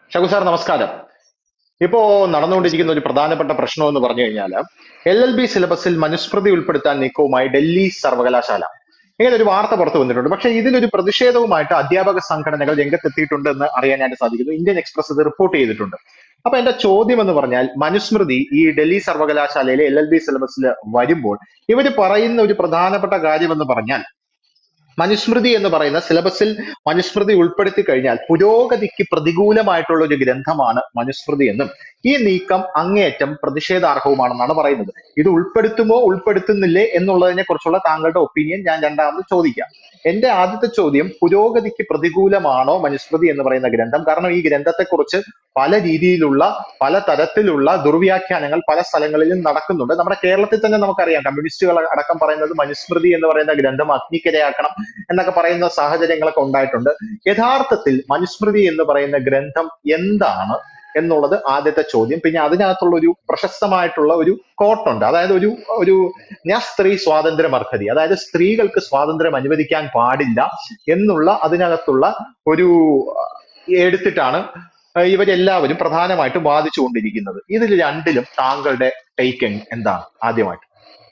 ഷഗു sir നമസ്കാരം. ഇപ്പോ നടന്നുകൊണ്ടിരിക്കുന്ന ഒരു പ്രധാനപ്പെട്ട പ്രശ്നം എന്ന് പറഞ്ഞു കഴിഞ്ഞാൽ LLB സിലബസിൽ മനുസ്മൃതി ഉൾപ്പെടുത്താൻ നീക്കവുമായി ഡൽഹി സർവകലാശാല, ഇങ്ങനെ ഒരു വാർത്ത പുറത്തു വന്നിട്ടുണ്ട്. പക്ഷേ ഇതിലൊരു പ്രതിഷേധവുമായിട്ട് അധ്യാപക സംഘടനകൾ രംഗത്തെത്തിയിട്ടുണ്ട് എന്ന് അറിയാനായിട്ട് സാധിക്കുന്നു. ഇന്ത്യൻ എക്സ്പ്രസ് ഇത് റിപ്പോർട്ട് ചെയ്തിട്ടുണ്ട്. അപ്പൊ എന്റെ ചോദ്യം എന്ന് പറഞ്ഞാൽ, മനുസ്മൃതി ഈ ഡൽഹി സർവകലാശാലയിലെ LLB സിലബസിൽ വരുമ്പോൾ ഇവര് പറയുന്ന ഒരു പ്രധാനപ്പെട്ട കാര്യം എന്ന് പറഞ്ഞാൽ, മനുസ്മൃതി എന്ന് പറയുന്ന സിലബസിൽ മനുസ്മൃതി ഉൾപ്പെടുത്തി കഴിഞ്ഞാൽ പുരോഗതിക്ക് പ്രതികൂലമായിട്ടുള്ള ഒരു ഗ്രന്ഥമാണ് മനുസ്മൃതി എന്നും ഈ നീക്കം അങ്ങേയറ്റം പ്രതിഷേധാർഹവുമാണെന്നാണ് പറയുന്നത്. ഇത് ഉൾപ്പെടുത്തുമോ ഉൾപ്പെടുത്തുന്നില്ലേ എന്നുള്ളതിനെ കുറിച്ചുള്ള താങ്കളുടെ ഒപ്പീനിയൻ ഞാൻ രണ്ടാമത് ചോദിക്കാം. എന്റെ ആദ്യത്തെ ചോദ്യം, പുരോഗതിക്ക് പ്രതികൂലമാണോ മനുസ്മൃതി എന്ന് പറയുന്ന ഗ്രന്ഥം? കാരണം ഈ ഗ്രന്ഥത്തെക്കുറിച്ച് പല രീതിയിലുള്ള പല തരത്തിലുള്ള ദുർവ്യാഖ്യാനങ്ങൾ പല സ്ഥലങ്ങളിലും നടക്കുന്നുണ്ട്. നമ്മുടെ കേരളത്തിൽ തന്നെ നമുക്കറിയാം, കമ്മ്യൂണിസ്റ്റുകൾ അടക്കം പറയുന്നത് മനുസ്മൃതി എന്ന് പറയുന്ന ഗ്രന്ഥം അഗ്നിക്കിരയാക്കണം എന്നൊക്കെ പറയുന്ന സാഹചര്യങ്ങളൊക്കെ ഉണ്ടായിട്ടുണ്ട്. യഥാർത്ഥത്തിൽ മനുസ്മൃതി എന്ന് പറയുന്ന ഗ്രന്ഥം എന്താണ് എന്നുള്ളത് ആദ്യത്തെ ചോദ്യം. പിന്നെ അതിനകത്തുള്ള ഒരു പ്രശസ്തമായിട്ടുള്ള ഒരു കോട്ടുണ്ട്, അതായത് ഒരു ഒരു ഞാൻ സ്ത്രീ സ്വാതന്ത്ര്യം അർഹതി, അതായത് സ്ത്രീകൾക്ക് സ്വാതന്ത്ര്യം അനുവദിക്കാൻ പാടില്ല എന്നുള്ള അതിനകത്തുള്ള ഒരു എടുത്തിട്ടാണ് ഇവരെല്ലാവരും പ്രധാനമായിട്ടും വാദിച്ചുകൊണ്ടിരിക്കുന്നത്. ഇതിൽ രണ്ടിലും താങ്കളുടെ ടേക്ക് എന്താണ്? ആദ്യമായിട്ട്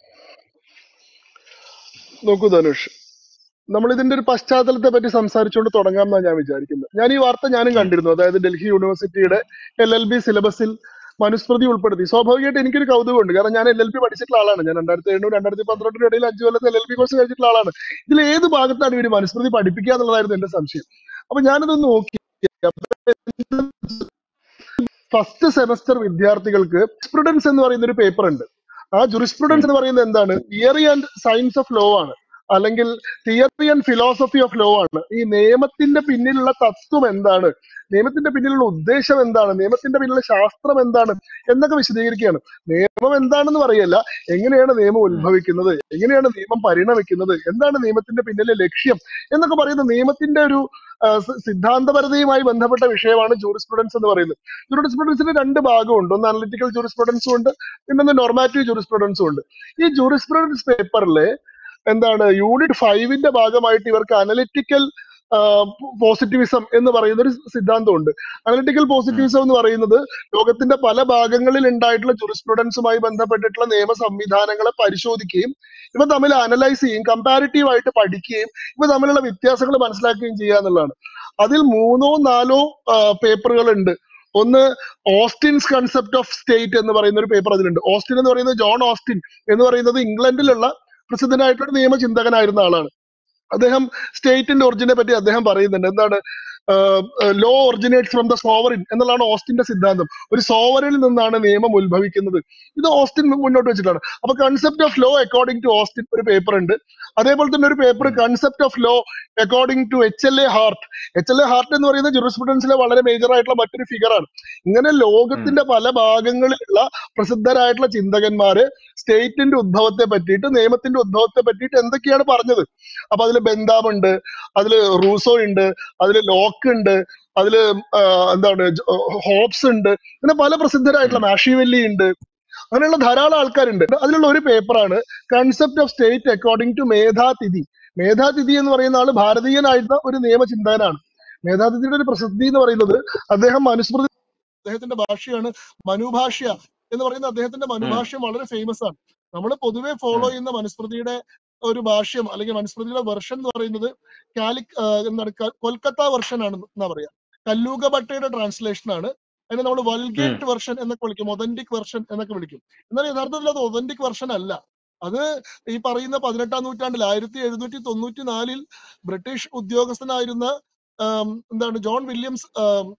നോക്കൂ ധനുഷ്, നമ്മൾ ഇതിന്റെ ഒരു പശ്ചാത്തലത്തെ പറ്റി സംസാരിച്ചുകൊണ്ട് തുടങ്ങാം എന്നാണ് ഞാൻ വിചാരിക്കുന്നത്. ഞാൻ ഈ വാർത്ത ഞാനും കണ്ടിരുന്നു. അതായത് ഡൽഹി യൂണിവേഴ്സിറ്റിയുടെ LLB സിലബസിൽ മനുസ്മൃതി ഉൾപ്പെടുത്തി. സ്വാഭാവികമായിട്ട് എനിക്കൊരു കൗതുകമുണ്ട്. കാരണം ഞാൻ LLB പഠിച്ചിട്ടുള്ള ആളാണ്. ഞാൻ 2007 2012 ഇടയിൽ 5 കൊല്ലത്തെ LLB കോഴ്സ് കഴിച്ചിട്ടുള്ള ആളാണ്. ഇതിൽ ഏത് ഭാഗത്താണ് ഇവര് മനുസ്മൃതി പഠിപ്പിക്കുക എന്നുള്ളതായിരുന്നു എന്റെ സംശയം. അപ്പൊ ഞാനതൊന്ന് നോക്കി. ഫസ്റ്റ് സെമസ്റ്റർ വിദ്യാർത്ഥികൾക്ക് ജുറിസ്പ്രുഡൻസ് എന്ന് പറയുന്ന ഒരു പേപ്പർ ഉണ്ട്. ആ ജുറിസ്പ്രുഡൻസ് എന്ന് പറയുന്നത് എന്താണ്? Theory and science of law ആണ്, അല്ലെങ്കിൽ theory and philosophy of law ആണ്. ഈ നിയമത്തിന്റെ പിന്നിലുള്ള തത്വം എന്താണ്, നിയമത്തിന്റെ പിന്നിലുള്ള ഉദ്ദേശം എന്താണ്, നിയമത്തിന്റെ പിന്നിലുള്ള ശാസ്ത്രം എന്താണ് എന്നൊക്കെ വിശദീകരിക്കുകയാണ്. നിയമം എന്താണെന്ന് പറയല്ല, എങ്ങനെയാണ് നിയമം ഉത്ഭവിക്കുന്നത്, എങ്ങനെയാണ് നിയമം പരിണമിക്കുന്നത്, എന്താണ് നിയമത്തിന്റെ പിന്നിലെ ലക്ഷ്യം എന്നൊക്കെ പറയുന്ന നിയമത്തിന്റെ ഒരു സിദ്ധാന്തപരതയുമായി ബന്ധപ്പെട്ട വിഷയമാണ് ജൂറിസ്പ്രുഡൻസ് എന്ന് പറയുന്നത്. ജൂറിസ്പ്രുഡൻസിന് രണ്ട് ഭാഗമുണ്ട്. ഒന്ന് അനലിറ്റിക്കൽ ജൂറിസ്പ്രുഡൻസും ഉണ്ട്, പിന്നെ നോർമാറ്റീവ് ജൂറിസ്പ്രുഡൻസും ഉണ്ട്. ഈ ജൂറിസ്പ്രുഡൻസ് പേപ്പറിലെ എന്താണ് യൂണിറ്റ് 5ന്റെ ഭാഗമായിട്ട് ഇവർക്ക് അനലിറ്റിക്കൽ പോസിറ്റിവിസം എന്ന് പറയുന്ന ഒരു സിദ്ധാന്തമുണ്ട്. അനലിറ്റിക്കൽ പോസിറ്റിവിസം എന്ന് പറയുന്നത് ലോകത്തിന്റെ പല ഭാഗങ്ങളിൽ ഉണ്ടായിട്ടുള്ള ജുറിസ്പ്രുഡൻസുമായി ബന്ധപ്പെട്ടിട്ടുള്ള നിയമ സംവിധാനങ്ങളെ പരിശോധിക്കുകയും ഇവ തമ്മിൽ അനലൈസ് ചെയ്യും, കമ്പാരിറ്റീവ് ആയിട്ട് പഠിക്കുകയും ഇവ തമ്മിലുള്ള വ്യത്യാസങ്ങൾ മനസ്സിലാക്കുകയും ചെയ്യുക എന്നുള്ളതാണ്. അതിൽ 3 or 4 പേപ്പറുകൾ ഉണ്ട്. ഒന്ന് ഓസ്റ്റിൻസ് കൺസെപ്റ്റ് ഓഫ് സ്റ്റേറ്റ് എന്ന് പറയുന്ന ഒരു പേപ്പർ അതിലുണ്ട്. ഓസ്റ്റിൻ എന്ന് പറയുന്നത് ജോൺ ഓസ്റ്റിൻ എന്ന് പറയുന്നത് ഇംഗ്ലണ്ടിലുള്ള പ്രസിദ്ധനായിട്ടുള്ള നിയമചിന്തകനായിരുന്ന ആളാണ്. അദ്ദേഹം സ്റ്റേറ്റിന്റെ ഒറിജിനെ പറ്റി അദ്ദേഹം പറയുന്നുണ്ട്. എന്താണ്? Law originates from the sovereign എന്നുള്ളതാണ് ഓസ്റ്റിന്റെ സിദ്ധാന്തം. ഒരു സോവറിനിൽ നിന്നാണ് നിയമം ഉത്ഭവിക്കുന്നത്. ഇത് ഓസ്റ്റിൻ മുന്നോട്ട് വെച്ചിട്ടാണ്. അപ്പൊ concept of law according to Austin ഒരു പേപ്പർ ഉണ്ട്. അതേപോലെ തന്നെ ഒരു paper concept of law according to HLA Hart. HLA Hart എന്ന് പറയുന്നത് ജുറിസ്പ്രുഡൻസിലെ വളരെ മേജർ ആയിട്ടുള്ള മറ്റൊരു ഫിഗറാണ്. ഇങ്ങനെ ലോകത്തിന്റെ പല ഭാഗങ്ങളിലുള്ള പ്രസിദ്ധരായിട്ടുള്ള ചിന്തകന്മാര് സ്റ്റേറ്റിന്റെ ഉദ്ഭവത്തെ പറ്റിയിട്ട്, നിയമത്തിന്റെ ഉദ്ഭവത്തെ പറ്റിയിട്ട് എന്തൊക്കെയാണ് പറഞ്ഞത്. അപ്പൊ അതിൽ ബെന്താം ഉണ്ട്, അതില് റൂസോ ഉണ്ട്, അതില് ലോക്ക് ഉണ്ട്, അതില് എന്താണ് ഹോബ്സ് ഉണ്ട്, പിന്നെ പല പ്രസിദ്ധരായിട്ടുള്ള മാഷിവെല്ലി ഉണ്ട്, അങ്ങനെയുള്ള ധാരാളം ആൾക്കാരുണ്ട്. അതിലുള്ള ഒരു പേപ്പറാണ് concept of state according to Medhatithi. Medhatithi എന്ന് പറയുന്ന ആള് ഭാരതീയനായിരുന്ന ഒരു നിയമചിന്തകനാണ്. മേധാതിഥിയുടെ ഒരു പ്രസിദ്ധി എന്ന് പറയുന്നത്, അദ്ദേഹം മനുസ്മൃതി, അദ്ദേഹത്തിന്റെ ഭാഷയാണ് മനുഭാഷ്യ എന്ന് പറയുന്ന അദ്ദേഹത്തിന്റെ മനുഭാഷ്യം വളരെ ഫേമസ് ആണ്. നമ്മൾ പൊതുവെ ഫോളോ ചെയ്യുന്ന മനുസ്മൃതിയുടെ ഒരു ഭാഷ്യം അല്ലെങ്കിൽ മനുസ്മൃതിയുടെ വെർഷൻ എന്ന് പറയുന്നത് എന്താണ് കൊൽക്കത്ത വെർഷൻ ആണ് എന്നാ പറയാ. കല്ലൂഗഭട്ടയുടെ ട്രാൻസ്ലേഷൻ ആണ്. അതിനെ നമ്മൾ വൾഗേറ്റ് വെർഷൻ എന്നൊക്കെ വിളിക്കും, ഒതന്റിക് വെർഷൻ എന്നൊക്കെ വിളിക്കും. എന്നാൽ യഥാർത്ഥത്തിൽ അത് ഒതന്റിക് വെർഷൻ അല്ല. അത് ഈ പറയുന്ന 18ാം നൂറ്റാണ്ടിൽ 1794 ബ്രിട്ടീഷ് ഉദ്യോഗസ്ഥനായിരുന്ന എന്താണ് ജോൺ വില്യംസ്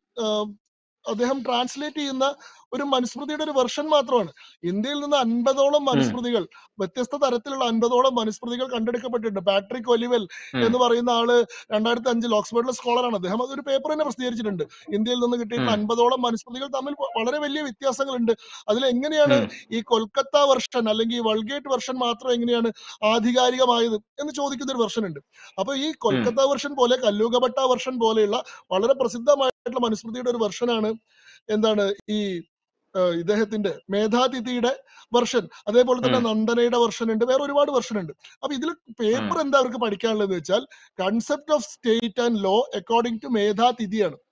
അദ്ദേഹം ട്രാൻസ്ലേറ്റ് ചെയ്യുന്ന ഒരു മനുസ്മൃതിയുടെ ഒരു വെർഷൻ മാത്രമാണ്. ഇന്ത്യയിൽ നിന്ന് 50ഓളം മനുസ്മൃതികൾ, വ്യത്യസ്ത തരത്തിലുള്ള 50ഓളം മനുസ്മൃതികൾ കണ്ടെടുക്കപ്പെട്ടിട്ടുണ്ട്. പാട്രിക് ഒലിവൽ എന്ന് പറയുന്ന ആള് 2005 ഓക്സ്ഫോർഡിലെ സ്കോളറാണ്. അദ്ദേഹം അതൊരു പേപ്പർ തന്നെ പ്രസിദ്ധീകരിച്ചിട്ടുണ്ട്. ഇന്ത്യയിൽ നിന്ന് കിട്ടിയിട്ടുള്ള 50ഓളം മനുസ്മൃതികൾ തമ്മിൽ വളരെ വലിയ വ്യത്യാസങ്ങളുണ്ട്. അതിൽ എങ്ങനെയാണ് ഈ കൊൽക്കത്ത വെർഷൻ അല്ലെങ്കിൽ വൾഗേറ്റ് വെർഷൻ മാത്രം എങ്ങനെയാണ് ആധികാരികമായത് എന്ന് ചോദിക്കുന്ന ഒരു വെർഷൻ ഉണ്ട്. അപ്പൊ ഈ കൊൽക്കത്ത വെർഷൻ പോലെ, കല്ലൂഗഭട്ട വെർഷൻ പോലെയുള്ള വളരെ പ്രസിദ്ധമായിട്ടുള്ള മനുസ്മൃതിയുടെ ഒരു വെർഷനാണ് എന്താണ് ഈ ഇദ്ദേഹത്തിന്റെ മേധാതിഥിയുടെ വെർഷൻ. അതേപോലെ തന്നെ നന്ദനയുടെ വെർഷൻ ഉണ്ട്, വേറെ ഒരുപാട് വെർഷൻ ഉണ്ട്. അപ്പൊ ഇതിൽ പേപ്പർ എന്താ അവർക്ക് പഠിക്കാനുള്ളതെന്ന് വെച്ചാൽ concept of state and law according to മേധാതിഥിയാണ്.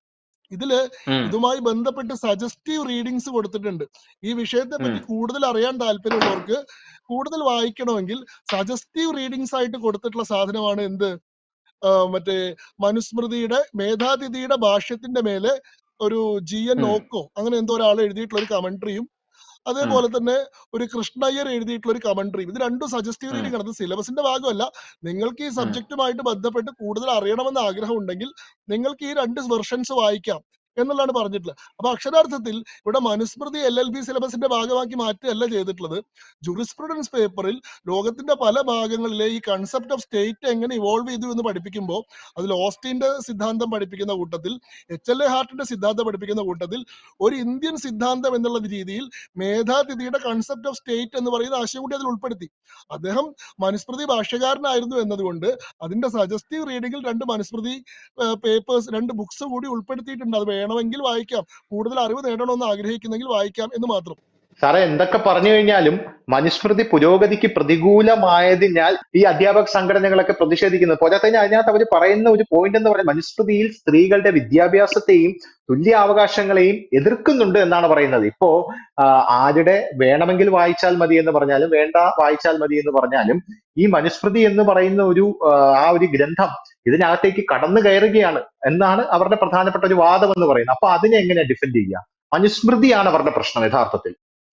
ഇതില് ഉം, ഇതുമായി ബന്ധപ്പെട്ട് സജസ്റ്റീവ് റീഡിങ്സ് കൊടുത്തിട്ടുണ്ട്. ഈ വിഷയത്തെ ഉം, പറ്റി കൂടുതൽ അറിയാൻ താല്പര്യമുള്ളവർക്ക് കൂടുതൽ വായിക്കണമെങ്കിൽ സജസ്റ്റീവ് റീഡിങ്സ് ആയിട്ട് കൊടുത്തിട്ടുള്ള സാധനമാണ് എന്ത്, മറ്റേ മനുസ്മൃതിയുടെ മേധാതിഥിയുടെ ഭാഷ്യത്തിന്റെ മേലെ ഒരു GN ഉം, ഓക്കോ അങ്ങനെ എന്തോ ഒരാൾ എഴുതിയിട്ടുള്ള ഒരു കമന്ററിയും ഉം, അതേപോലെ തന്നെ ഒരു കൃഷ്ണയ്യർ എഴുതിയിട്ടുള്ള ഒരു കമന്ററിയും, ഇത് രണ്ടും സജസ്റ്റീവ് ഉം, റീഡിംഗ് ആണ്. അത് സിലബസിന്റെ ഭാഗമല്ല. നിങ്ങൾക്ക് ഈ ഉം. സബ്ജക്റ്റുമായിട്ട് ബന്ധപ്പെട്ട് കൂടുതൽ അറിയണമെന്ന് ആഗ്രഹം ഉണ്ടെങ്കിൽ നിങ്ങൾക്ക് ഈ രണ്ട് വെർഷൻസ് വായിക്കാം എന്നുള്ളതാണ് പറഞ്ഞിട്ടുള്ളത്. അപ്പൊ അക്ഷരാർത്ഥത്തിൽ ഇവിടെ മനുസ്മൃതി LLB സിലബസിന്റെ ഭാഗമാക്കി മാറ്റുകയല്ല ചെയ്തിട്ടുള്ളത്. ജുറിസ്പ്രുഡൻസ് പേപ്പറിൽ ലോകത്തിന്റെ പല ഭാഗങ്ങളിലെ ഈ കൺസെപ്റ്റ് ഓഫ് സ്റ്റേറ്റ് എങ്ങനെ ഇവോൾവ് ചെയ്തു എന്ന് പഠിപ്പിക്കുമ്പോൾ അതിൽ ഓസ്റ്റിന്റെ സിദ്ധാന്തം പഠിപ്പിക്കുന്ന കൂട്ടത്തിൽ HLA ഹാർട്ടിന്റെ സിദ്ധാന്തം പഠിപ്പിക്കുന്ന കൂട്ടത്തിൽ ഒരു ഇന്ത്യൻ സിദ്ധാന്തം എന്നുള്ള രീതിയിൽ മേധാതിഥിയുടെ കൺസെപ്റ്റ് ഓഫ് സ്റ്റേറ്റ് എന്ന് പറയുന്ന ആശയം കൂടി അതിൽ ഉൾപ്പെടുത്തി. അദ്ദേഹം മനുസ്മൃതി ഭാഷ്യകാരനായിരുന്നു എന്നതുകൊണ്ട് അതിന്റെ സജസ്റ്റീവ് റീഡിംഗിൽ രണ്ട് മനുസ്മൃതി പേപ്പേഴ്സ്, രണ്ട് ബുക്സ് കൂടി ഉൾപ്പെടുത്തിയിട്ടുണ്ട്. അത് വേണമെങ്കിൽ വായിക്കാം, കൂടുതൽ അറിവ് നേടണമെന്ന് ആഗ്രഹിക്കുന്നെങ്കിൽ വായിക്കാം എന്ന് മാത്രം. സാറേ, എന്തൊക്കെ പറഞ്ഞു കഴിഞ്ഞാലും മനുസ്മൃതി പുരോഗതിക്ക് പ്രതികൂലമായതിനാൽ ഈ അധ്യാപക സംഘടനകളൊക്കെ പ്രതിഷേധിക്കുന്നത്. പോരാത്തതിന് അതിനകത്ത് അവർ പറയുന്ന ഒരു പോയിന്റ് എന്ന് പറയുന്നത് മനുസ്മൃതിയിൽ സ്ത്രീകളുടെ വിദ്യാഭ്യാസത്തെയും തുല്യ അവകാശങ്ങളെയും എതിർക്കുന്നുണ്ട് എന്നാണ് പറയുന്നത്. ഇപ്പോ ആരുടെ വേണമെങ്കിൽ വായിച്ചാൽ മതി എന്ന് പറഞ്ഞാലും വേണ്ട വായിച്ചാൽ മതി എന്ന് പറഞ്ഞാലും ഈ മനുസ്മൃതി എന്ന് പറയുന്ന ആ ഒരു ഗ്രന്ഥം ഇതിനകത്തേക്ക് കടന്നു കയറുകയാണ് എന്നാണ് അവരുടെ പ്രധാനപ്പെട്ട ഒരു വാദം എന്ന് പറയുന്നത്. അപ്പൊ അതിനെ എങ്ങനെ ഡിഫെൻഡ് ചെയ്യുക? മനുസ്മൃതിയാണ് അവരുടെ പ്രശ്നം യഥാർത്ഥത്തിൽ.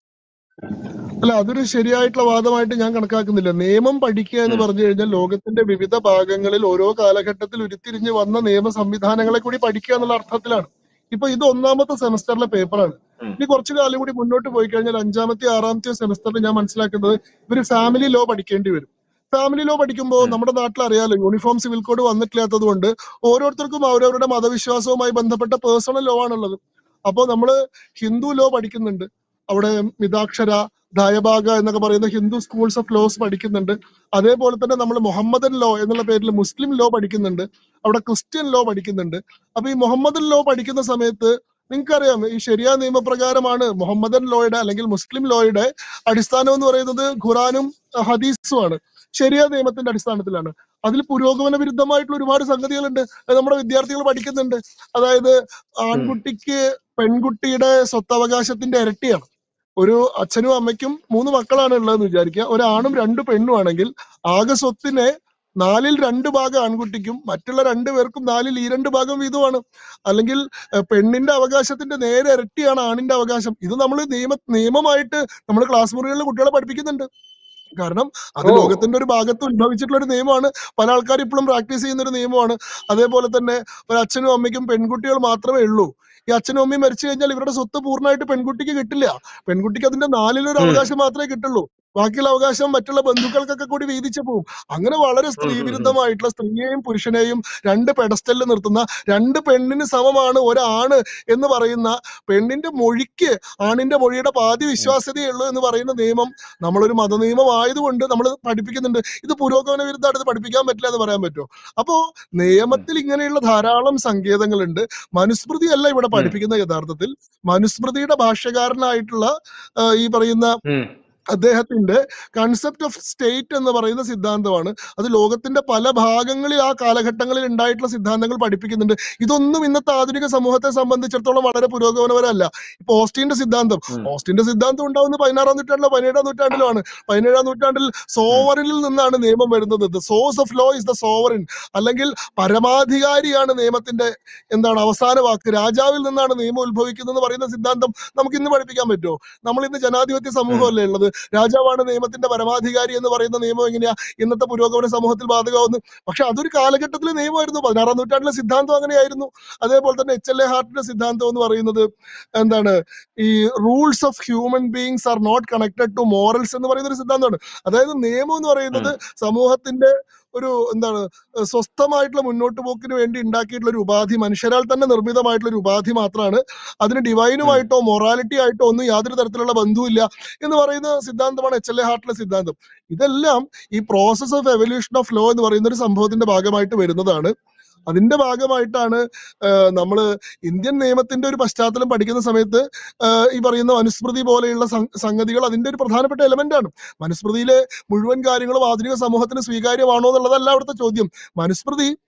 അല്ല, അതൊരു ശരിയായിട്ടുള്ള വാദമായിട്ട് ഞാൻ കണക്കാക്കുന്നില്ല. നിയമം പഠിക്കുക എന്ന് ഉം, പറഞ്ഞു കഴിഞ്ഞാൽ ലോകത്തിന്റെ വിവിധ ഭാഗങ്ങളിൽ ഓരോ കാലഘട്ടത്തിൽ ഉരുത്തിരിഞ്ഞ് വന്ന നിയമ സംവിധാനങ്ങളെ കൂടി പഠിക്കുക എന്നുള്ള അർത്ഥത്തിലാണ്. ഇപ്പൊ ഇത് 1ാമത്തെ സെമസ്റ്ററിലെ പേപ്പറാണ്. ഉം, ഇനി കുറച്ചു കാലം കൂടി മുന്നോട്ട് പോയി കഴിഞ്ഞാൽ 5ാമത്തെ 6ാമത്തെ സെമസ്റ്ററിൽ ഞാൻ മനസ്സിലാക്കുന്നത് ഇവര് ഫാമിലി ലോ പഠിക്കേണ്ടി വരും. ഫാമിലി ലോ പഠിക്കുമ്പോൾ ഉം, നമ്മുടെ നാട്ടിൽ അറിയാലോ, യൂണിഫോം സിവിൽ കോഡ് വന്നിട്ടില്ലാത്തത് കൊണ്ട് ഓരോരുത്തർക്കും അവരവരുടെ മതവിശ്വാസവുമായി ബന്ധപ്പെട്ട പേഴ്സണൽ ലോ ആണുള്ളത്. അപ്പോ നമ്മള് ഹിന്ദു ലോ പഠിക്കുന്നുണ്ട്. അവിടെ മിതാക്ഷര, ദയഭാഗ എന്നൊക്കെ പറയുന്ന ഹിന്ദു സ്കൂൾസ് ഓഫ് ലോസ് പഠിക്കുന്നുണ്ട്. അതേപോലെ തന്നെ നമ്മൾ മുഹമ്മദൻ ലോ എന്നുള്ള പേരിൽ മുസ്ലിം ലോ പഠിക്കുന്നുണ്ട്. അവിടെ ക്രിസ്ത്യൻ ലോ പഠിക്കുന്നുണ്ട്. അപ്പൊ ഈ മുഹമ്മദൻ ലോ പഠിക്കുന്ന സമയത്ത് നിങ്ങൾക്കറിയാം, ഈ ശരിയ നിയമപ്രകാരമാണ് മുഹമ്മദൻ ലോയുടെ അല്ലെങ്കിൽ മുസ്ലിം ലോയുടെ അടിസ്ഥാനം എന്ന് പറയുന്നത് ഖുറാനും ഹദീസുമാണ്. ശരിയ നിയമത്തിന്റെ അടിസ്ഥാനത്തിലാണ്. അതിൽ പുരോഗമന വിരുദ്ധമായിട്ടുള്ള ഒരുപാട് സംഗതികളുണ്ട്. അത് നമ്മുടെ വിദ്യാർത്ഥികൾ പഠിക്കുന്നുണ്ട്. അതായത് ഉം, ആൺകുട്ടിക്ക് പെൺകുട്ടിയുടെ സ്വത്തവകാശത്തിന്റെ ഇരട്ടിയാണ്. ഒരു അച്ഛനും അമ്മയ്ക്കും 3 മക്കളാണ് ഉള്ളതെന്ന് വിചാരിക്കുക. ഒരാണും 2 പെണ്ണും ആണെങ്കിൽ ആകെ സ്വത്തിനെ 4ൽ 2 ഭാഗം ആൺകുട്ടിക്കും മറ്റുള്ള 2 പേർക്കും 4ൽ ഈ 2 ഭാഗം വീതമാണ്. അല്ലെങ്കിൽ പെണ്ണിന്റെ അവകാശത്തിന്റെ നേരെ ഇരട്ടിയാണ് ആണിന്റെ അവകാശം. ഇത് നമ്മൾ നിയമമായിട്ട് നമ്മൾ ക്ലാസ് മുറികളിൽ കുട്ടികളെ പഠിപ്പിക്കുന്നുണ്ട്. കാരണം അത് ഓ ലോകത്തിന്റെ ഒരു ഭാഗത്ത് ഉത്ഭവിച്ചിട്ടുള്ള ഒരു നിയമമാണ്. പല ആൾക്കാർ ഇപ്പോഴും പ്രാക്ടീസ് ചെയ്യുന്ന ഒരു നിയമമാണ്. അതേപോലെ തന്നെ ഒരു അച്ഛനും അമ്മയ്ക്കും പെൺകുട്ടികൾ മാത്രമേ ഉള്ളൂ. ഈ അച്ഛനും അമ്മയും മരിച്ചു കഴിഞ്ഞാൽ ഇവരുടെ സ്വത്ത് പൂർണ്ണമായിട്ട് പെൺകുട്ടിക്ക് കിട്ടില്ല. പെൺകുട്ടിക്ക് അതിന്റെ 4ൽ1 ഉം, അവകാശം മാത്രമേ കിട്ടുള്ളൂ. ബാക്കിയുള്ള അവകാശം മറ്റുള്ള ബന്ധുക്കൾക്കൊക്കെ കൂടി വീതിച്ചു പോകും. അങ്ങനെ വളരെ ഉം, സ്ത്രീ ഉം, ഉം, വിരുദ്ധമായിട്ടുള്ള സ്ത്രീയെയും പുരുഷനെയും 2 പെഡസ്റ്റലിൽ നിർത്തുന്ന, 2 പെണ്ണിന് സമമാണ് ഒരാണ് എന്ന് പറയുന്ന, പെണ്ണിന്റെ മൊഴിക്ക് ആണിന്റെ മൊഴിയുടെ പാതി ഉം, വിശ്വാസ്യതയേ ഉള്ളൂ എന്ന് പറയുന്ന നിയമം നമ്മളൊരു മതനിയമം ആയതുകൊണ്ട് നമ്മൾ പഠിപ്പിക്കുന്നുണ്ട്. ഇത് പുരോഗമന വിരുദ്ധമായിട്ട് ഇത് പഠിപ്പിക്കാൻ പറ്റില്ല എന്ന് പറയാൻ പറ്റുമോ? അപ്പോ ഉം, നിയമത്തിൽ ഇങ്ങനെയുള്ള ധാരാളം സങ്കേതങ്ങളുണ്ട്. മനുസ്മൃതി അല്ല ഇവിടെ ഉം, പഠിപ്പിക്കുന്ന. യഥാർത്ഥത്തിൽ മനുസ്മൃതിയുടെ ഭാഷ്യകാരനായിട്ടുള്ള ഈ പറയുന്ന ഉം, അദ്ദേഹത്തിന്റെ കൺസെപ്റ്റ് ഓഫ് സ്റ്റേറ്റ് എന്ന് പറയുന്ന സിദ്ധാന്തമാണ്. അത് ലോകത്തിന്റെ പല ഭാഗങ്ങളിൽ ആ കാലഘട്ടങ്ങളിൽ ഉണ്ടായിട്ടുള്ള സിദ്ധാന്തങ്ങൾ പഠിപ്പിക്കുന്നുണ്ട്. ഇതൊന്നും ഇന്നത്തെ ആധുനിക സമൂഹത്തെ സംബന്ധിച്ചിടത്തോളം വളരെ പുരോഗമനപരമല്ല. ഇപ്പൊ ഓസ്റ്റിന്റെ സിദ്ധാന്തം ഉണ്ടാവുന്നത് 16ാം നൂറ്റാണ്ടിലോ 17ാം നൂറ്റാണ്ടിലോ ആണ്. 17ാം നൂറ്റാണ്ടിൽ സോവറിനിൽ നിന്നാണ് നിയമം വരുന്നത്. The source of law is the sovereign, അല്ലെങ്കിൽ പരമാധികാരിയാണ് നിയമത്തിന്റെ അവസാന വാക്ക്. രാജാവിൽ നിന്നാണ് നിയമം ഉത്ഭവിക്കുന്നത് എന്ന് പറയുന്ന സിദ്ധാന്തം നമുക്ക് ഇന്ന് പഠിപ്പിക്കാൻ പറ്റുമോ? നമ്മൾ ഇന്ന് ജനാധിപത്യ സമൂഹമല്ലേ ഉള്ളത്. രാജാവാണ് നിയമത്തിന്റെ പരമാധികാരി എന്ന് പറയുന്ന നിയമം എങ്ങനെയാ ഇന്നത്തെ പുരോഗമന സമൂഹത്തിൽ ബാധകമാവുന്നത്? പക്ഷെ അതൊരു കാലഘട്ടത്തിലെ നിയമമായിരുന്നു. 16ാം നൂറ്റാണ്ടിലെ സിദ്ധാന്തം അങ്ങനെയായിരുന്നു. അതേപോലെ തന്നെ HLA ഹാർട്ടിന്റെ സിദ്ധാന്തം എന്ന് പറയുന്നത് ഈ rules of human beings are not connected to morals എന്ന് പറയുന്ന ഒരു സിദ്ധാന്തമാണ്. അതായത് നിയമം എന്ന് പറയുന്നത് സമൂഹത്തിന്റെ ഒരു സ്വസ്ഥമായിട്ടുള്ള മുന്നോട്ട് പോക്കിന് വേണ്ടി ഉണ്ടാക്കിയിട്ടുള്ള ഒരു ഉപാധി, മനുഷ്യരാൽ തന്നെ നിർമ്മിതമായിട്ടുള്ള ഒരു ഉപാധി മാത്രമാണ്. അതിന് ഡിവൈനുമായിട്ടോ മൊറാലിറ്റി ആയിട്ടോ ഒന്നും യാതൊരു തരത്തിലുള്ള ബന്ധവുമില്ല എന്ന് പറയുന്ന സിദ്ധാന്തമാണ് HLA ഹാർട്ടിലെ സിദ്ധാന്തം. ഇതെല്ലാം ഈ process of evolution of law എന്ന് പറയുന്ന ഒരു സംഭവത്തിന്റെ ഭാഗമായിട്ട് വരുന്നതാണ്. അതിന്റെ ഭാഗമായിട്ടാണ് നമ്മൾ ഇന്ത്യൻ നിയമത്തിന്റെ ഒരു പശ്ചാത്തലം പഠിക്കുന്ന സമയത്ത് ഈ പറയുന്ന മനുസ്മൃതി പോലെയുള്ള സംഗതികൾ അതിന്റെ ഒരു പ്രധാനപ്പെട്ട എലമെന്റ് ആണ്. മനുസ്മൃതിയിലെ മുഴുവൻ കാര്യങ്ങളും ആധുനിക സമൂഹത്തിന് സ്വീകാര്യമാണോ എന്നുള്ളതല്ല അവിടുത്തെ ചോദ്യം. മനുസ്മൃതി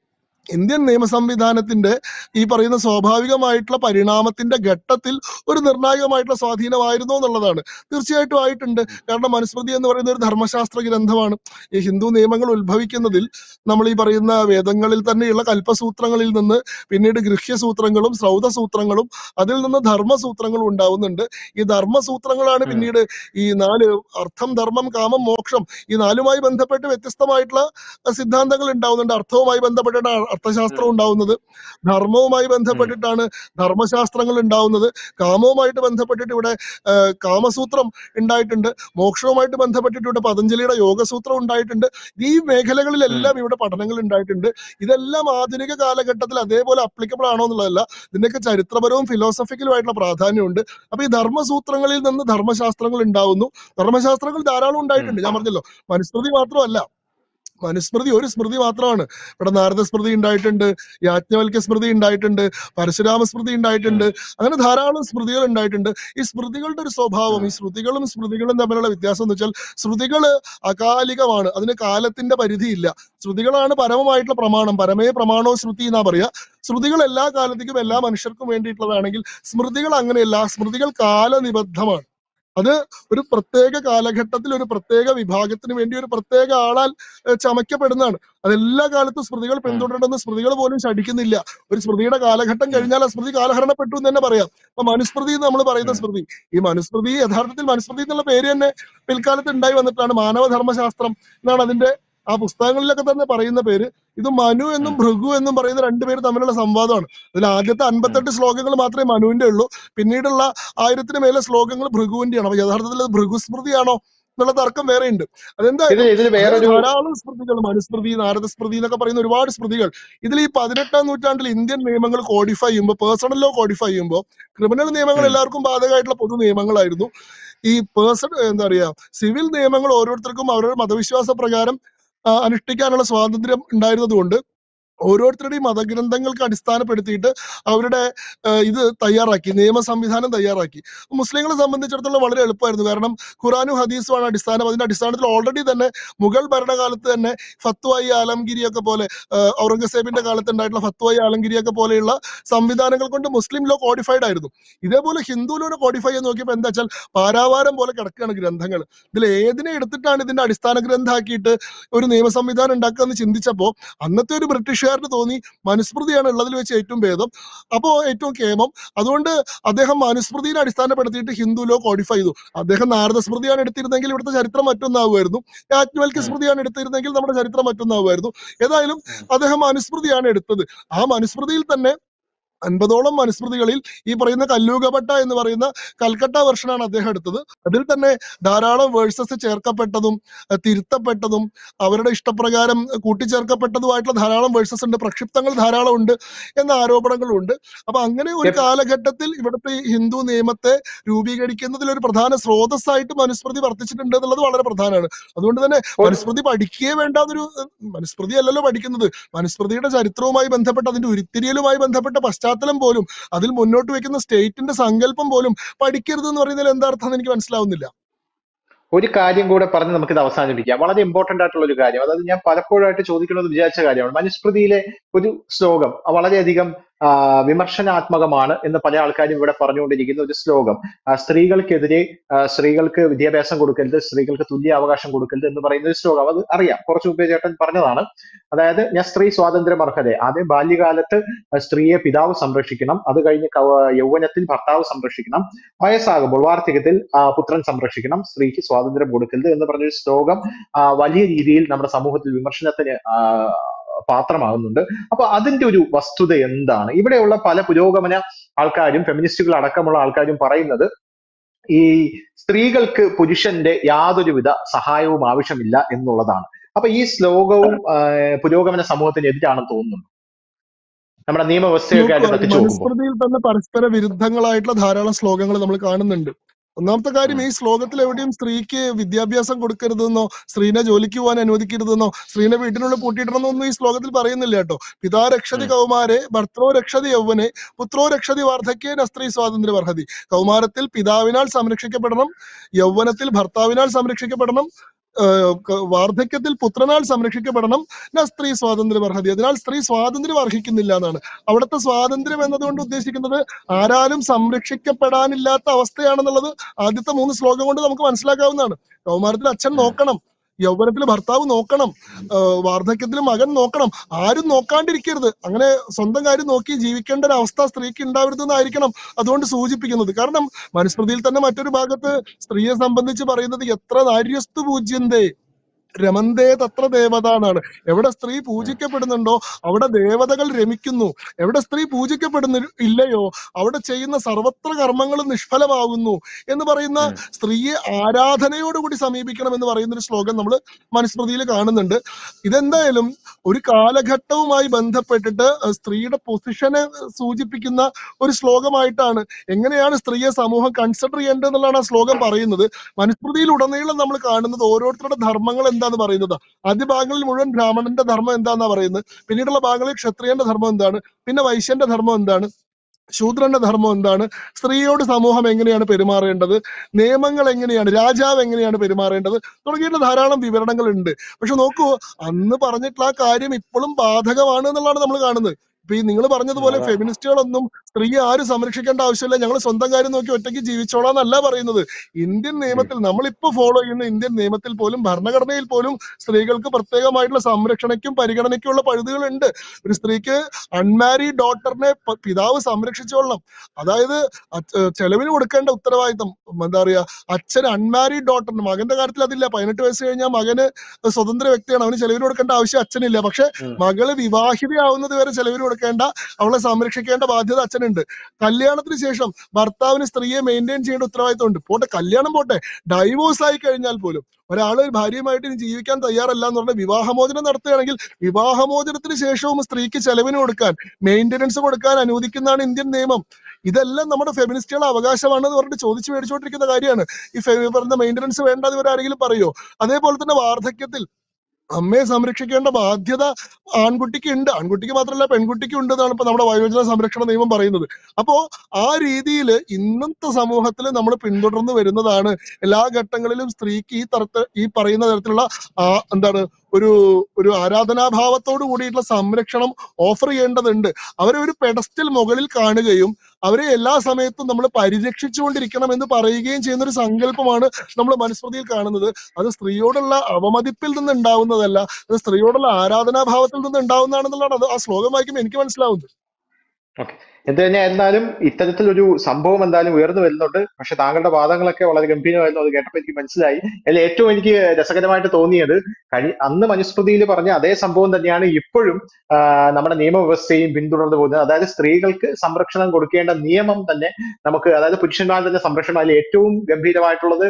ഇന്ത്യൻ നിയമ സംവിധാനത്തിന്റെ ഈ പറയുന്ന സ്വാഭാവികമായിട്ടുള്ള പരിണാമത്തിന്റെ ഘട്ടത്തിൽ ഒരു നിർണായകമായിട്ടുള്ള സ്വാധീനമായിരുന്നു എന്നുള്ളതാണ്. തീർച്ചയായിട്ടും ആയിട്ടുണ്ട്. കാരണം മനുസ്മൃതി എന്ന് പറയുന്ന ഒരു ധർമ്മശാസ്ത്ര ഗ്രന്ഥമാണ്. ഈ ഹിന്ദു നിയമങ്ങൾ ഉത്ഭവിക്കുന്നതിൽ നമ്മൾ ഈ പറയുന്ന വേദങ്ങളിൽ തന്നെയുള്ള കൽപ്പസൂത്രങ്ങളിൽ നിന്ന് പിന്നീട് ഗൃഹ്യസൂത്രങ്ങളും ശ്രൗതസൂത്രങ്ങളും അതിൽ നിന്ന് ധർമ്മസൂത്രങ്ങളും ഉണ്ടാവുന്നുണ്ട്. ഈ ധർമ്മസൂത്രങ്ങളാണ് പിന്നീട് ഈ 4 അർത്ഥം, ധർമ്മം, കാമം, മോക്ഷം ഈ 4മായി ബന്ധപ്പെട്ട് വ്യത്യസ്തമായിട്ടുള്ള സിദ്ധാന്തങ്ങൾ ഉണ്ടാവുന്നുണ്ട്. അർത്ഥവുമായി ബന്ധപ്പെട്ടിട്ടാണ് അർത്ഥശാസ്ത്രം ഉണ്ടാവുന്നത്, ധർമ്മവുമായി ബന്ധപ്പെട്ടിട്ടാണ് ധർമ്മശാസ്ത്രങ്ങൾ ഉണ്ടാവുന്നത്, കാമവുമായിട്ട് ബന്ധപ്പെട്ടിട്ട് ഇവിടെ കാമസൂത്രം ഉണ്ടായിട്ടുണ്ട്, മോക്ഷവുമായിട്ട് ബന്ധപ്പെട്ടിട്ട് ഇവിടെ പതഞ്ജലിയുടെ യോഗസൂത്രം ഉണ്ടായിട്ടുണ്ട്. ഈ മേഖലകളിലെല്ലാം ഇവിടെ പഠനങ്ങൾ ഉണ്ടായിട്ടുണ്ട്. ഇതെല്ലാം ആധുനിക കാലഘട്ടത്തിൽ അതേപോലെ അപ്ലിക്കബിൾ ആണോ എന്നുള്ളതല്ല, ഇതിന്റെയൊക്കെ ചരിത്രപരവും ഫിലോസഫിക്കലും ആയിട്ടുള്ള പ്രാധാന്യമുണ്ട്. അപ്പൊ ഈ ധർമ്മസൂത്രങ്ങളിൽ നിന്ന് ധർമ്മശാസ്ത്രങ്ങൾ ഉണ്ടാവുന്നു. ധർമ്മശാസ്ത്രങ്ങൾ ധാരാളം ഉണ്ടായിട്ടുണ്ട്. ഞാൻ പറഞ്ഞല്ലോ, മനുസ്മൃതി മാത്രമല്ല, മനുസ്മൃതി ഒരു സ്മൃതി മാത്രമാണ്. ഇവിടെ നാരദ സ്മൃതി ഉണ്ടായിട്ടുണ്ട്, യാജ്ഞവൽക്യ സ്മൃതി ഉണ്ടായിട്ടുണ്ട്, പരശുരാമ സ്മൃതി ഉണ്ടായിട്ടുണ്ട്, അങ്ങനെ ധാരാളം സ്മൃതികൾ ഉണ്ടായിട്ടുണ്ട്. ഈ സ്മൃതികളുടെ ഒരു സ്വഭാവം, ഈ ശ്രുതികളും സ്മൃതികളും തമ്മിലുള്ള വ്യത്യാസം എന്ന് വെച്ചാൽ ശ്രുതികള് അകാലികമാണ്, അതിന് കാലത്തിന്റെ പരിധിയില്ല. ശ്രുതികളാണ് പരമമായിട്ടുള്ള പ്രമാണം, പരമേ പ്രമാണോ ശ്രുതി എന്നാ പറയാ. ശ്രുതികൾ എല്ലാ കാലത്തേക്കും എല്ലാ മനുഷ്യർക്കും വേണ്ടിയിട്ടുള്ളതാണെങ്കിൽ സ്മൃതികൾ അങ്ങനെയല്ല. സ്മൃതികൾ കാലനിബദ്ധമാണ്. അത് ഒരു പ്രത്യേക കാലഘട്ടത്തിൽ ഒരു പ്രത്യേക വിഭാഗത്തിന് വേണ്ടി ഒരു പ്രത്യേക ആളാൽ ചമയ്ക്കപ്പെടുന്നതാണ്. അതെല്ലാ കാലത്തും സ്മൃതികൾ പിന്തുടരേണ്ടെന്ന് സ്മൃതികൾ പോലും ശഠിക്കുന്നില്ല. ഒരു സ്മൃതിയുടെ കാലഘട്ടം കഴിഞ്ഞാൽ ആ സ്മൃതി കാലഹരണപ്പെട്ടു എന്ന് തന്നെ പറയാം. അപ്പൊ മനുസ്മൃതി എന്ന് നമ്മൾ പറയുന്ന സ്മൃതി, ഈ മനുസ്മൃതി യഥാർത്ഥത്തിൽ മനുസ്മൃതി എന്നുള്ള പേര് തന്നെ പിൽക്കാലത്ത് ഉണ്ടായി വന്നിട്ടാണ്. മാനവധർമ്മശാസ്ത്രം എന്നാണ് അതിന്റെ ആ പുസ്തകങ്ങളിലൊക്കെ തന്നെ പറയുന്ന പേര്. ഇത് മനു എന്നും ഭൃഗു എന്നും പറയുന്ന 2 പേര് തമ്മിലുള്ള സംവാദമാണ്. അതിൽ ആദ്യത്തെ 58 ശ്ലോകങ്ങൾ മാത്രമേ മനുവിന്റെ ഉള്ളൂ. പിന്നീടുള്ള 1000-ന് മേലെ ശ്ലോകങ്ങൾ ഭൃഗുവിന്റെയാണ്. അപ്പൊ യഥാർത്ഥത്തിൽ അത് ഭൃഗുസ്മൃതിയാണോ എന്നുള്ള തർക്കം വേറെയുണ്ട്. അതെന്തായാലും ധാരാളം സ്മൃതികൾ, മനുസ്മൃതി, നാരദസ്മൃതി എന്നൊക്കെ പറയുന്ന ഒരുപാട് സ്മൃതികൾ. ഇതിൽ ഈ 18ാം നൂറ്റാണ്ടിൽ ഇന്ത്യൻ നിയമങ്ങൾ കോഡിഫൈ ചെയ്യുമ്പോൾ, പേഴ്സണൽ ലോ കോഡിഫൈ ചെയ്യുമ്പോൾ, ക്രിമിനൽ നിയമങ്ങൾ എല്ലാവർക്കും ബാധകമായിട്ടുള്ള പൊതു നിയമങ്ങളായിരുന്നു. ഈ എന്താ പറയാ, സിവിൽ നിയമങ്ങൾ ഓരോരുത്തർക്കും അവരുടെ മതവിശ്വാസ പ്രകാരം അനുഷ്ഠിക്കാനുള്ള സ്വാതന്ത്ര്യം ഉണ്ടായിരുന്നത് കൊണ്ട് ഓരോരുത്തരുടെയും മതഗ്രന്ഥങ്ങൾക്ക് അടിസ്ഥാനപ്പെടുത്തിയിട്ട് അവരുടെ ഇത് തയ്യാറാക്കി, നിയമ സംവിധാനം തയ്യാറാക്കി. മുസ്ലിങ്ങളെ സംബന്ധിച്ചിടത്തോളം വളരെ എളുപ്പമായിരുന്നു. കാരണം ഖുറാനും ഹദീസുമാണ് അടിസ്ഥാനം. അതിന്റെ അടിസ്ഥാനത്തിൽ ഓൾറെഡി തന്നെ മുഗൾ ഭരണകാലത്ത് തന്നെ ഫത്വായി ആലംഗിരിയൊക്കെ പോലെ, ഔറംഗസേബിന്റെ കാലത്ത് ഉണ്ടായിട്ടുള്ള ഫത്വായി ആലംഗിരിയൊക്കെ പോലെയുള്ള സംവിധാനങ്ങൾ കൊണ്ട് മുസ്ലിം ലോ കോഡിഫൈഡ് ആയിരുന്നു. ഇതേപോലെ ഹിന്ദു ലോനെ കോഡിഫൈ ചെയ്ത് നോക്കിയപ്പോൾ എന്താ വെച്ചാൽ പാരാവാരം പോലെ കിടക്കുകയാണ് ഗ്രന്ഥങ്ങൾ. ഇതിൽ ഏതിനെ എടുത്തിട്ടാണ് ഇതിന്റെ അടിസ്ഥാന ഗ്രന്ഥമാക്കിയിട്ട് ഒരു നിയമ സംവിധാനം ഉണ്ടാക്കുക എന്ന് ചിന്തിച്ചപ്പോൾ അന്നത്തെ ഒരു ബ്രിട്ടീഷുകാരന് തോന്നി മനുസ്മൃതിയാണ് ഉള്ളതിൽ വെച്ച് ഏറ്റവും ഭേദം, അപ്പോ ഏറ്റവും കേമം. അതുകൊണ്ട് അദ്ദേഹം മനുസ്മൃതിയെ അടിസ്ഥാനപ്പെടുത്തിയിട്ട് ഹിന്ദു ലോ കോഡിഫൈ ചെയ്തു. അദ്ദേഹം നാരദ സ്മൃതിയാണ് എടുത്തിരുന്നെങ്കിൽ ഇവിടുത്തെ ചരിത്രം മറ്റൊന്നാവുമായിരുന്നു. യാജ്ഞവൽക്യ സ്മൃതിയാണ് എടുത്തിരുന്നെങ്കിൽ നമ്മുടെ ചരിത്രം മറ്റൊന്നാവുമായിരുന്നു. ഏതായാലും അദ്ദേഹം മനുസ്മൃതിയാണ് എടുത്തത്. ആ മനുസ്മൃതിയിൽ തന്നെ 50ഓളം മനുസ്മൃതികളിൽ ഈ പറയുന്ന കല്ലൂകപട്ട എന്ന് പറയുന്ന കൽക്കട്ട വെർഷനാണ് അദ്ദേഹം എടുത്തത്. അതിൽ തന്നെ ധാരാളം വേഴ്സസ് ചേർക്കപ്പെട്ടതും തിരുത്തപ്പെട്ടതും അവരുടെ ഇഷ്ടപ്രകാരം കൂട്ടിച്ചേർക്കപ്പെട്ടതുമായിട്ടുള്ള ധാരാളം വേഴ്സസ് ഉണ്ട്, പ്രക്ഷിപ്തങ്ങൾ ധാരാളം ഉണ്ട് എന്ന ആരോപണങ്ങളുണ്ട്. അപ്പൊ അങ്ങനെ ഒരു കാലഘട്ടത്തിൽ ഇവിടുത്തെ ഹിന്ദു നിയമത്തെ രൂപീകരിക്കുന്നതിൽ ഒരു പ്രധാന സ്രോതസ്സായിട്ട് മനുസ്മൃതി വർത്തിച്ചിട്ടുണ്ട് എന്നുള്ളത് വളരെ പ്രധാനമാണ്. അതുകൊണ്ട് തന്നെ മനുസ്മൃതി പഠിക്കുകയേ വേണ്ടാന്നൊരു, മനുസ്മൃതി അല്ലല്ലോ പഠിക്കുന്നത്, മനുസ്മൃതിയുടെ ചരിത്രവുമായി ബന്ധപ്പെട്ട് അതിന്റെ ഉരുത്തിരിയലുമായി ബന്ധപ്പെട്ട പശ്ചാത്തലം പോലും, അതിൽ മുന്നോട്ട് വെക്കുന്ന സ്റ്റേറ്റിന്റെ സങ്കല്പം പോലും പഠിക്കരുത് എന്ന് പറയുന്നതിൽ എന്താ അർത്ഥം എനിക്ക് മനസ്സിലാവുന്നില്ല. ഒരു കാര്യം കൂടെ പറഞ്ഞ് നമുക്കിത് അവസാനിപ്പിക്കാം. വളരെ ഇമ്പോർട്ടന്റ് ആയിട്ടുള്ള ഒരു കാര്യം, അതായത് ഞാൻ പലപ്പോഴായിട്ട് ചോദിക്കണമെന്ന് വിചാരിച്ച കാര്യമാണ്. മനുസ്മൃതിയിലെ ഒരു ശ്ലോകം വളരെയധികം വിമർശനാത്മകമാണ് എന്ന് പല ആൾക്കാരും ഇവിടെ പറഞ്ഞുകൊണ്ടിരിക്കുന്ന ഒരു ശ്ലോകം, സ്ത്രീകൾക്കെതിരെ, സ്ത്രീകൾക്ക് വിദ്യാഭ്യാസം കൊടുക്കരുത്, സ്ത്രീകൾക്ക് തുല്യ അവകാശം കൊടുക്കരുത് എന്ന് പറയുന്ന ഒരു ശ്ലോകം. അത് അറിയാം, കുറച്ച് മുമ്പേ ചേട്ടൻ പറഞ്ഞതാണ്. അതായത് ഞാൻ സ്ത്രീ സ്വാതന്ത്ര്യം അർഹത, ആദ്യം ബാല്യകാലത്ത് സ്ത്രീയെ പിതാവ് സംരക്ഷിക്കണം, അത് കഴിഞ്ഞ് യൗവനത്തിൽ ഭർത്താവ് സംരക്ഷിക്കണം, വയസ്സാകുമ്പോൾ വാർദ്ധക്യത്തിൽ പുത്രൻ സംരക്ഷിക്കണം, സ്ത്രീക്ക് സ്വാതന്ത്ര്യം കൊടുക്കരുത് എന്ന് പറഞ്ഞൊരു ശ്ലോകം വലിയ രീതിയിൽ നമ്മുടെ സമൂഹത്തിൽ വിമർശനത്തിന് പാത്രമാകുന്നുണ്ട്. അപ്പൊ അതിന്റെ ഒരു വസ്തുത എന്താണ്? ഇവിടെയുള്ള പല പുരോഗമന ആൾക്കാരും ഫെമിനിസ്റ്റുകൾ അടക്കമുള്ള ആൾക്കാരും പറയുന്നത് ഈ സ്ത്രീകൾക്ക് പുരുഷന്റെ യാതൊരുവിധ സഹായവും ആവശ്യമില്ല എന്നുള്ളതാണ്. അപ്പൊ ഈ ശ്ലോകവും പുരോഗമന സമൂഹത്തിന് എതിരാണെന്ന് തോന്നുന്നുണ്ട് നമ്മുടെ നിയമവ്യവസ്ഥയൊക്കെ അനുസരിച്ച്. മനുസ്മൃതിയിൽ തന്നെ പരസ്പര വിരുദ്ധങ്ങളായിട്ടുള്ള ധാരാളം ശ്ലോകങ്ങൾ നമ്മൾ കാണുന്നുണ്ട്. ഒന്നാമത്തെ കാര്യം, ഈ ശ്ലോകത്തിൽ എവിടെയും സ്ത്രീക്ക് വിദ്യാഭ്യാസം കൊടുക്കരുതെന്നോ സ്ത്രീനെ ജോലിക്ക് പോകാൻ അനുവദിക്കരുതെന്നോ സ്ത്രീനെ വീട്ടിനുള്ളിൽ പൂട്ടിയിടണമെന്നൊന്നും ഈ ശ്ലോകത്തിൽ പറയുന്നില്ല കേട്ടോ. പിതാ രക്ഷതി കൗമാരെ ഭർത്തോ രക്ഷതി യൗവനെ പുത്രോ രക്ഷതി വാർദ്ധക്യേന സ്ത്രീ സ്വാതന്ത്ര്യം അർഹതി. കൗമാരത്തിൽ പിതാവിനാൽ സംരക്ഷിക്കപ്പെടണം, യൗവനത്തിൽ ഭർത്താവിനാൽ സംരക്ഷിക്കപ്പെടണം, വാർദ്ധക്യത്തിൽ പുത്രനാൽ സംരക്ഷിക്കപ്പെടണം സ്ത്രീ സ്വാതന്ത്ര്യം അർഹതി. അതിനാൽ സ്ത്രീ സ്വാതന്ത്ര്യം അർഹിക്കുന്നില്ല എന്നാണ്. അവിടുത്തെ സ്വാതന്ത്ര്യം എന്നതുകൊണ്ട് ഉദ്ദേശിക്കുന്നത് ആരാലും സംരക്ഷിക്കപ്പെടാനില്ലാത്ത അവസ്ഥയാണെന്നുള്ളത് ആദ്യത്തെ 3 ശ്ലോകം കൊണ്ട് നമുക്ക് മനസ്സിലാക്കാവുന്നതാണ്. കൗമാരത്തിൽ അച്ഛൻ നോക്കണം, യൗവനത്തിൽ ഭർത്താവ് നോക്കണം, വാർദ്ധക്യത്തിൽ മകൻ നോക്കണം, ആരും നോക്കാണ്ടിരിക്കരുത്. അങ്ങനെ സ്വന്തം കാര്യം നോക്കി ജീവിക്കേണ്ട ഒരു അവസ്ഥ സ്ത്രീക്ക് ഉണ്ടാവരുതെന്നായിരിക്കണം അതുകൊണ്ട് സൂചിപ്പിക്കുന്നത്. കാരണം മനുസ്മൃതിയിൽ തന്നെ മറ്റൊരു ഭാഗത്ത് സ്ത്രീയെ സംബന്ധിച്ച് പറയുന്നത് എത്ര നാര്യസ്തു പൂജ്യന്തേ രമന്തേ തത്ര ദേവത എന്നാണ്. എവിടെ സ്ത്രീ പൂജിക്കപ്പെടുന്നുണ്ടോ അവിടെ ദേവതകൾ രമിക്കുന്നു. എവിടെ സ്ത്രീ ഇല്ലയോ അവിടെ ചെയ്യുന്ന സർവത്ര കർമ്മങ്ങളും നിഷ്ഫലമാകുന്നു എന്ന് പറയുന്ന സ്ത്രീയെ ആരാധനയോടുകൂടി സമീപിക്കണം എന്ന് പറയുന്ന ഒരു ശ്ലോകം നമ്മൾ മനുസ്മൃതിയിൽ കാണുന്നുണ്ട്. ഇതെന്തായാലും ഒരു കാലഘട്ടവുമായി ബന്ധപ്പെട്ടിട്ട് സ്ത്രീയുടെ പൊസിഷനെ സൂചിപ്പിക്കുന്ന ഒരു ശ്ലോകമായിട്ടാണ്. എങ്ങനെയാണ് സ്ത്രീയെ സമൂഹം കൺസിഡർ ചെയ്യേണ്ടത് എന്നുള്ളതാണ് ആ ശ്ലോകം പറയുന്നത്. മനുസ്മൃതിയിൽ ഉടനീളം നമ്മൾ കാണുന്നത് ഓരോരുത്തരുടെ ധർമ്മങ്ങൾ എന്താന്ന് പറയുന്നത്. ആദ്യ ഭാഗങ്ങളിൽ മുഴുവൻ ബ്രാഹ്മണന്റെ ധർമ്മം എന്താന്നാ പറയുന്നത്, പിന്നീടുള്ള ഭാഗങ്ങളിൽ ക്ഷത്രിയന്റെ ധർമ്മം എന്താണ്, പിന്നെ വൈശ്യന്റെ ധർമ്മം എന്താണ്, ശൂദ്രന്റെ ധർമ്മം എന്താണ്, സ്ത്രീയോട് സമൂഹം എങ്ങനെയാണ് പെരുമാറേണ്ടത്, നിയമങ്ങൾ എങ്ങനെയാണ്, രാജാവ് എങ്ങനെയാണ് പെരുമാറേണ്ടത് തുടങ്ങിയിട്ടുള്ള ധാരാളം വിവരണങ്ങൾ ഉണ്ട്. പക്ഷെ നോക്കൂ, അന്ന് പറഞ്ഞിട്ടുള്ള ആ കാര്യം ഇപ്പോഴും ബാധകമാണ് എന്നുള്ളതാണ് നമ്മൾ കാണുന്നത്. ഇപ്പൊ ഈ നിങ്ങൾ പറഞ്ഞതുപോലെ ഫെമിനിസ്റ്റുകളൊന്നും സ്ത്രീയെ ആരും സംരക്ഷിക്കേണ്ട ആവശ്യമില്ല, ഞങ്ങൾ സ്വന്തം കാര്യം നോക്കി ഒറ്റയ്ക്ക് ജീവിച്ചോളാന്നല്ല പറയുന്നത്. ഇന്ത്യൻ നിയമത്തിൽ നമ്മളിപ്പോ ഫോളോ ചെയ്യുന്ന ഇന്ത്യൻ നിയമത്തിൽ പോലും ഭരണഘടനയിൽ പോലും സ്ത്രീകൾക്ക് പ്രത്യേകമായിട്ടുള്ള സംരക്ഷണയ്ക്കും പരിഗണനയ്ക്കുമുള്ള പഴുതുകളുണ്ട്. ഒരു സ്ത്രീക്ക് അൺമാരീഡ് ഡോട്ടറിനെ പിതാവ് സംരക്ഷിച്ചോളണം. അതായത് ചെലവിന് കൊടുക്കേണ്ട ഉത്തരവാദിത്തം എന്താ പറയാ, അച്ഛൻ അൺമാരീഡ് ഡോട്ടറിന്, മകന്റെ കാര്യത്തിൽ അതില്ല. 18 വയസ്സ് കഴിഞ്ഞാൽ മകന് സ്വതന്ത്ര വ്യക്തിയാണ്, അവന് ചെലവിന് കൊടുക്കേണ്ട ആവശ്യം അച്ഛനില്ല. പക്ഷെ മകള് വിവാഹിതയാവുന്നത് വരെ ചെലവിന് കൊടുക്കേണ്ട, അവളെ സംരക്ഷിക്കേണ്ട ബാധ്യത അച്ഛനുണ്ട്. കല്യാണത്തിന് ശേഷം ഭർത്താവിന് സ്ത്രീയെ മെയിൻറ്റെയിൻ ചെയ്യേണ്ട ഉത്തരവാദിത്വം ഉണ്ട്. പോട്ടെ, കല്യാണം പോട്ടെ, ഡൈവോഴ്സ് ആയി കഴിഞ്ഞാൽ പോലും ഒരാള് ഭാര്യയുമായിട്ട് ഇനി ജീവിക്കാൻ തയ്യാറല്ല എന്ന് പറഞ്ഞാൽ വിവാഹമോചനം നടത്തുകയാണെങ്കിൽ വിവാഹമോചനത്തിന് ശേഷവും സ്ത്രീക്ക് ചെലവിന് കൊടുക്കാൻ, മെയിൻ്റെനൻസ് കൊടുക്കാൻ അനുവദിക്കുന്നതാണ് ഇന്ത്യൻ നിയമം. ഇതെല്ലാം നമ്മുടെ ഫെമിനിസ്റ്റുകളുടെ അവകാശമാണെന്ന് പറഞ്ഞിട്ട് ചോദിച്ചു മേടിച്ചുകൊണ്ടിരിക്കുന്ന കാര്യമാണ്. ഈ പറഞ്ഞ മെയിൻ്റെനൻസ് വേണ്ടെന്ന് ഇവരാരെങ്കിലും പറയോ? അതേപോലെ തന്നെ വാർദ്ധക്യത്തിൽ അമ്മയെ സംരക്ഷിക്കേണ്ട ബാധ്യത ആൺകുട്ടിക്ക് ഉണ്ട്. ആൺകുട്ടിക്ക് മാത്രമല്ല പെൺകുട്ടിക്ക് ഉണ്ട് എന്നാണ് ഇപ്പൊ നമ്മുടെ വയോജന സംരക്ഷണ നിയമം പറയുന്നത്. അപ്പോ ആ രീതിയിൽ ഇന്നത്തെ സമൂഹത്തിൽ നമ്മൾ പിന്തുടർന്ന് വരുന്നതാണ്. എല്ലാ ഘട്ടങ്ങളിലും സ്ത്രീക്ക് ഈ പറയുന്ന തരത്തിലുള്ള എന്താണ് ഒരു ആരാധനാഭാവത്തോട് കൂടിയിട്ടുള്ള സംരക്ഷണം ഓഫർ ചെയ്യേണ്ടതുണ്ട്. അവരെ ഒരു പെഡസ്റ്റൽ മുകളിൽ കാണുകയും അവരെ എല്ലാ സമയത്തും നമ്മൾ പരിരക്ഷിച്ചുകൊണ്ടിരിക്കണം എന്ന് പറയുകയും ചെയ്യുന്ന ഒരു സങ്കല്പമാണ് നമ്മൾ മനുസ്മൃതിയിൽ കാണുന്നത്. അത് സ്ത്രീയോടുള്ള അവമതിപ്പിൽ നിന്ന് ഉണ്ടാവുന്നതല്ല, അത് സ്ത്രീയോടുള്ള ആരാധനാഭാവത്തിൽ നിന്ന് ഉണ്ടാവുന്നതാണെന്നുള്ളതാണ് അത് ആ ശ്ലോകം വായിക്കുമ്പോൾ എനിക്ക് മനസ്സിലാവുന്നത്. ഓക്കെ, എന്ത് തന്നെയായിരുന്നാലും ഇത്തരത്തിലൊരു സംഭവം എന്തായാലും ഉയർന്നു വരുന്നുണ്ട്. പക്ഷെ താങ്കളുടെ വാദങ്ങളൊക്കെ വളരെ ഗംഭീരമായിരുന്നു, അത് കേട്ടപ്പോൾ എനിക്ക് മനസ്സിലായി. അതിൽ ഏറ്റവും എനിക്ക് രസകരമായിട്ട് തോന്നിയത് അന്ന് മനുസ്മൃതിയിൽ പറഞ്ഞ അതേ സംഭവം തന്നെയാണ് ഇപ്പോഴും നമ്മുടെ നിയമവ്യവസ്ഥയും പിന്തുടർന്നു പോകുന്നത്. അതായത് സ്ത്രീകൾക്ക് സംരക്ഷണം കൊടുക്കേണ്ട നിയമം തന്നെ നമുക്ക്, അതായത് പുരുഷന്മാർ തന്നെ സംരക്ഷണം, അതിൽ ഏറ്റവും ഗംഭീരമായിട്ടുള്ളത്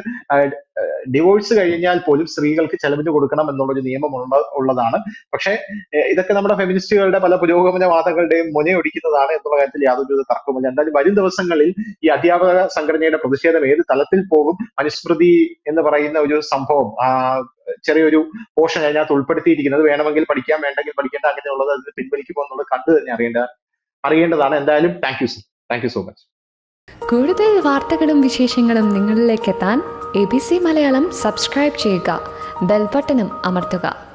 ഡിവോഴ്സ് കഴിഞ്ഞാൽ പോലും സ്ത്രീകൾക്ക് ചെലവിന് കൊടുക്കണം എന്നുള്ളൊരു നിയമം ഉള്ളതാണ്. പക്ഷെ ഇതൊക്കെ നമ്മുടെ ഫെമിനിസ്റ്റുകളുടെ പല പുരോഗമനവാദങ്ങളുടെയും മുനയൊടിക്കുന്നതാണ് എന്നുള്ള കാര്യത്തിൽ യാതൊരു തർക്കവുമില്ല. എന്തായാലും വരും ദിവസങ്ങളിൽ ഈ അധ്യാപക സംഘടനയുടെ പ്രതിഷേധം ഏത് തലത്തിൽ പോകും, മനുസ്മൃതി എന്ന് പറയുന്ന ഒരു സംഭവം ചെറിയൊരു പോർഷൻ അതിനകത്ത് ഉൾപ്പെടുത്തിയിരിക്കുന്നത്, വേണമെങ്കിൽ പഠിക്കാം, വേണ്ടെങ്കിൽ പഠിക്കേണ്ട, അങ്ങനെയുള്ളത് അതിന് പിൻവലിക്കുമോ എന്നുള്ളത് കണ്ടു തന്നെ അറിയേണ്ടതാണ്. എന്തായാലും താങ്ക് യു സോ മച്ച്. കൂടുതൽ വാർത്തകളും വിശേഷങ്ങളും നിങ്ങളിലേക്ക് എത്താൻ ABC മലയാളം സബ്സ്ക്രൈബ് ചെയ്യുക, ബെൽ ബട്ടണും അമർത്തുക.